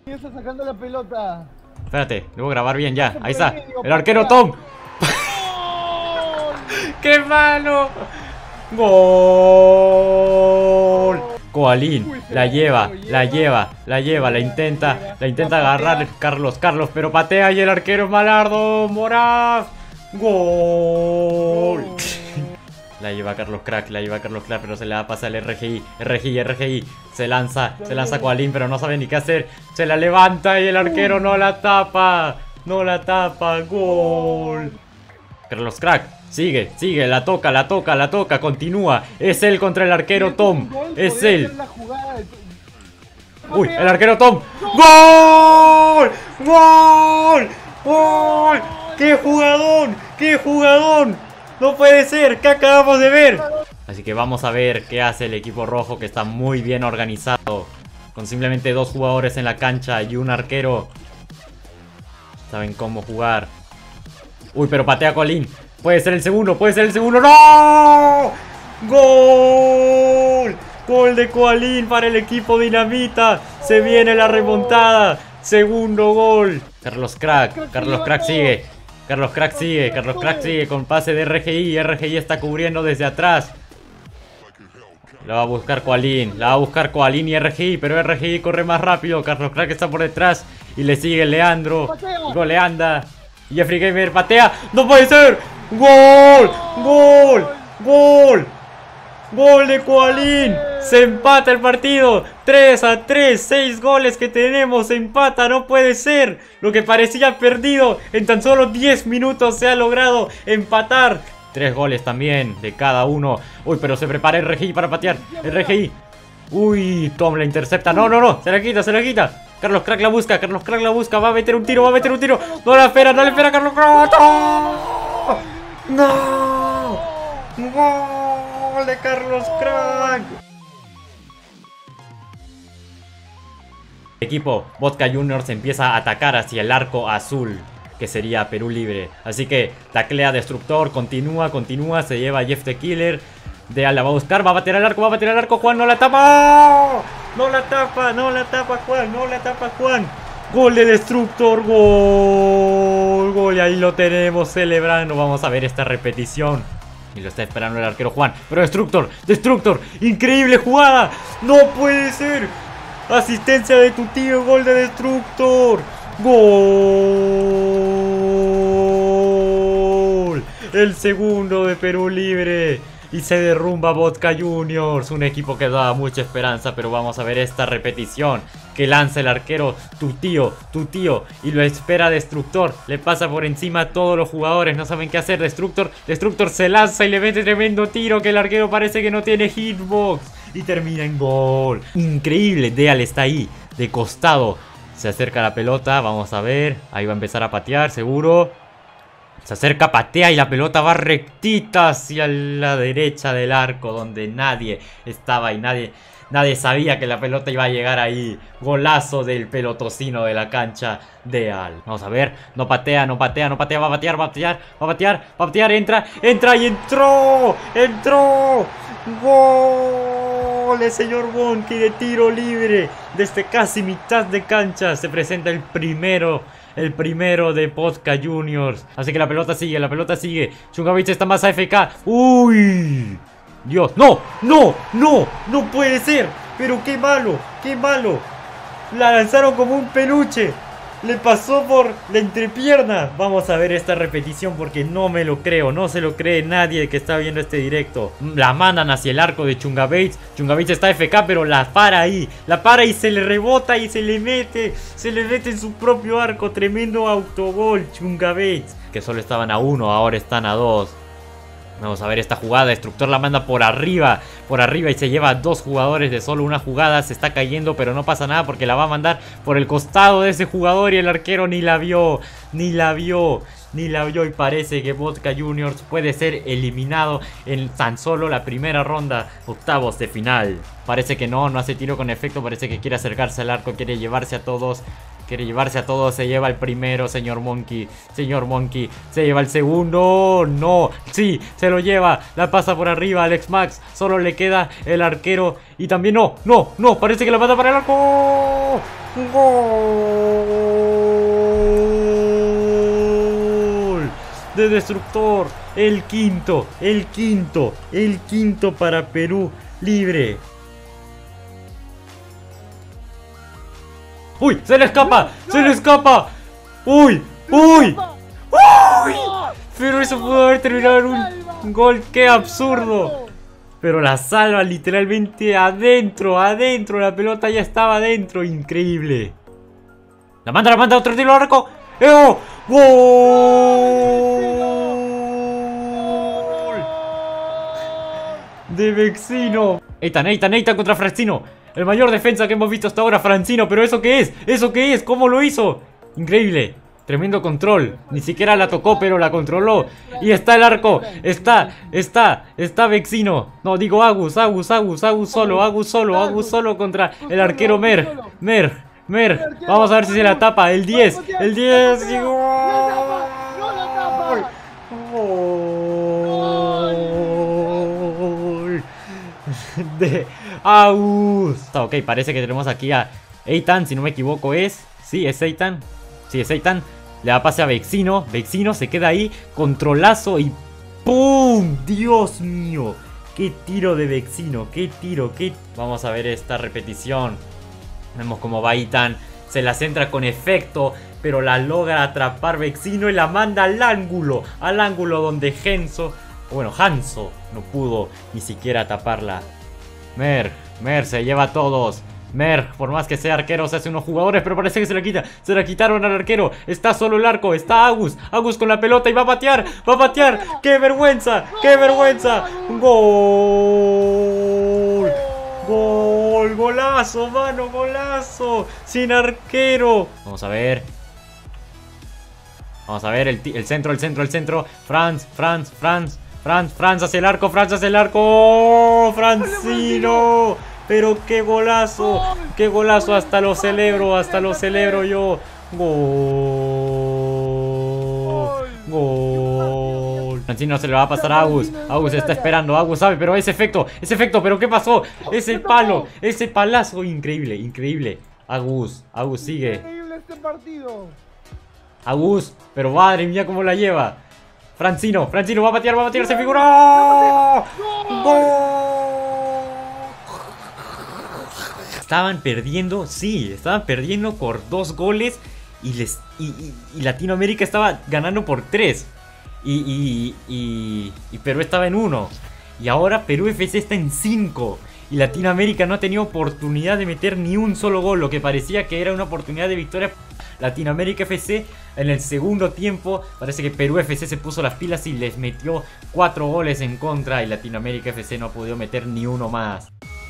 ¿Quién está sacando la pelota? Espérate, debo grabar bien ya. Ahí está. Medio, El arquero patea. Tom. ¡Qué malo! ¡Gol! Coalín, la lleva, la intenta agarrar Carlos, pero patea y el arquero es Malardo, Moraz. ¡Gol! La lleva Carlos Crack, pero se le da a pasar el RGI. Se lanza Coalín, pero no sabe ni qué hacer. Se la levanta y el arquero no la tapa. ¡Gol! Carlos Crack, sigue, la toca, continúa. Es él contra el arquero Tom. Es él. Uy, el arquero Tom. ¡Gol! ¡Qué jugadón! No puede ser, ¿qué acabamos de ver? Así que vamos a ver qué hace el equipo rojo, que está muy bien organizado. Con simplemente 2 jugadores en la cancha y un arquero. Saben cómo jugar. Uy, pero patea Coalín. Puede ser el segundo. ¡No! ¡Gol! Gol de Coalín para el equipo Dinamita. Se viene la remontada. Segundo gol. Carlos Crack sigue. Carlos Crack sigue con pase de RGI. RGI está cubriendo desde atrás. La va a buscar Coalín y RGI, pero RGI corre más rápido. Carlos Crack está por detrás y le sigue Leandro. Goleanda. Jeffrey Gamer patea. ¡No puede ser! ¡Gol! ¡Gol de Coalín! Se empata el partido. 3-3. 6 goles que tenemos. Se empata. No puede ser. Lo que parecía perdido. En tan solo 10 minutos se ha logrado empatar. 3 goles también de cada uno. Uy, pero se prepara RGI para patear. RGI. Uy, Tom la intercepta. No. Se la quita. Carlos Crack la busca. Va a meter un tiro. No le espera Carlos Crack. ¡No! ¡Gol de Carlos Crack! El equipo Vodka Juniors empieza a atacar hacia el arco azul, que sería Perú Libre. Así que taclea Destructor, continúa, se lleva a Jeff the Killer. La va a buscar, va a bater al arco, Juan no la tapa. No la tapa Juan. Gol de Destructor, gol. Y ahí lo tenemos celebrando. Vamos a ver esta repetición. Y lo está esperando el arquero Juan. Pero Destructor, increíble jugada. No puede ser. Asistencia de tu tío, gol de Destructor. Gol. El segundo de Perú Libre. Y se derrumba Vodka Juniors, un equipo que daba mucha esperanza. Pero vamos a ver esta repetición que lanza el arquero, tu tío, y lo espera Destructor. Le pasa por encima a todos los jugadores, no saben qué hacer. Destructor se lanza y le mete tremendo tiro, que el arquero parece que no tiene hitbox. Y termina en gol. Increíble, Deal está ahí, de costado. Se acerca la pelota, vamos a ver. Ahí va a empezar a patear, seguro. Se acerca, patea y la pelota va rectita hacia la derecha del arco, donde nadie estaba y nadie sabía que la pelota iba a llegar ahí. Golazo del pelotocino de la cancha de Al. Vamos a ver, no patea, va a patear, entra y entró. Gol el señor Wonky de tiro libre. Desde casi mitad de cancha se presenta el primero de Vodka Juniors. Así que la pelota sigue. Chungavich está más AFK. ¡Uy! Dios, no puede ser. Pero qué malo. La lanzaron como un peluche. Le pasó por la entrepierna. Vamos a ver esta repetición porque no me lo creo. No se lo cree nadie que está viendo este directo. La mandan hacia el arco de Chungavich. Chungavich está FK, pero la para ahí. Y se le rebota y se le mete en su propio arco. Tremendo autogol Chungavich. Que solo estaban a 1, ahora están a 2. Vamos a ver esta jugada. Destructor la manda por arriba y se lleva a 2 jugadores de solo una jugada. Se está cayendo, pero no pasa nada porque la va a mandar por el costado de ese jugador y el arquero ni la vio. Y parece que Vodka Juniors puede ser eliminado en tan solo la primera ronda, octavos de final. Parece que no hace tiro con efecto, parece que quiere acercarse al arco, quiere llevarse a todos. Quiere llevarse a todos, se lleva el primero, señor Monkey. Señor Monkey, se lleva el segundo. No, sí, se lo lleva. La pasa por arriba, Alex Max. Solo le queda el arquero. Y también no, parece que la manda para el arco. ¡Gol! De Destructor. El quinto para Perú libre. ¡Uy! ¡Se le escapa! ¡Se le escapa! ¡Uy! ¡Uy! ¡Uy! Pero eso pudo haber terminado en un gol. ¡Qué absurdo! Pero la salva literalmente adentro. La pelota ya estaba adentro. Increíble. La manda otro tiro al arco. ¡Oh! ¡Gol! De Vecino. Eitan contra Francino. El mayor defensa que hemos visto hasta ahora, Francino. Pero ¿eso qué es? ¿Eso qué es? ¿Cómo lo hizo? Increíble. Tremendo control. Ni siquiera la tocó, pero la controló. Y está el arco. Está Vecino. No, digo Agus solo contra el arquero Mer. Vamos a ver si se la tapa. El 10. El 10. Y gol de Agus. Ok, parece que tenemos aquí a Eitan, si no me equivoco es. Sí, es Eitan. Le da pase a Vecino. Vecino se queda ahí. Controlazo y ¡pum! ¡Dios mío! ¡Qué tiro de Vecino! ¡Qué tiro! Vamos a ver esta repetición. Vemos como va Eitan. Se la centra con efecto, pero la logra atrapar Vecino y la manda al ángulo. Al ángulo donde Hanso no pudo ni siquiera taparla. Mer se lleva a todos. Mer, por más que sea arquero, se hace unos jugadores, pero parece que se la quita. Se la quitaron al arquero. Está solo el arco. Está Agus con la pelota y va a patear. ¡Qué vergüenza! ¡Gol! ¡Golazo, mano! ¡Golazo! Sin arquero. Vamos a ver el centro. Franz hacia el arco. ¡Francino! Pero qué golazo, hasta lo celebro yo. Gol. Francino se le va a pasar a Agus. Agus está esperando, Agus sabe, pero ese efecto, pero ¿qué pasó? Ese palazo, increíble. Agus sigue. Increíble este partido. Agus, pero madre mía cómo la lleva. Francino va a patear, se figuró. ¡Gol! Estaban perdiendo por 2 goles y Latinoamérica estaba ganando por 3 y Perú estaba en 1 y ahora Perú FC está en 5 y Latinoamérica no ha tenido oportunidad de meter ni un solo gol, lo que parecía que era una oportunidad de victoria. Latinoamérica FC en el segundo tiempo parece que Perú FC se puso las pilas y les metió 4 goles en contra y Latinoamérica FC no ha podido meter ni uno más.